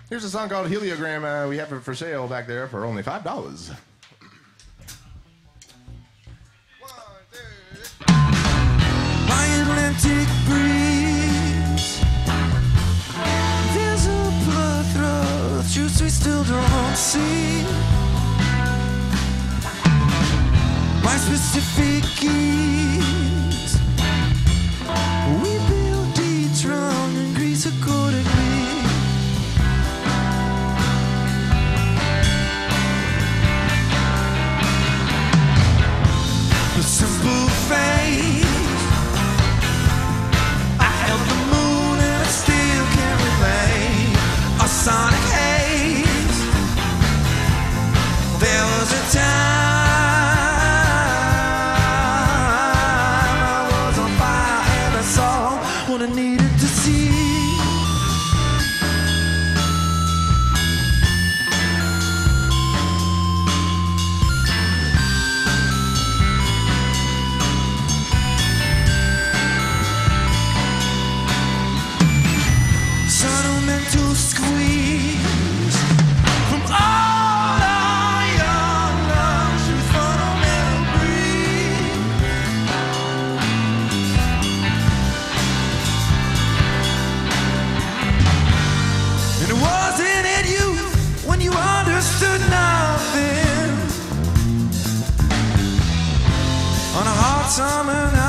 Here's a song called Heliogram. We have it for sale back there for only $5. My Atlantic breeze. There's a plethora of truths we still don't see. My specific keys. We build each round and grease accordingly. The simple faith. I held the moon and I still can't relate. A sonic haze. There was a time I was on fire and I saw what I needed to see. Sentimental squeeze from all our young love, truth fundamental breed. And it wasn't in you when you understood nothing on a hot summer night.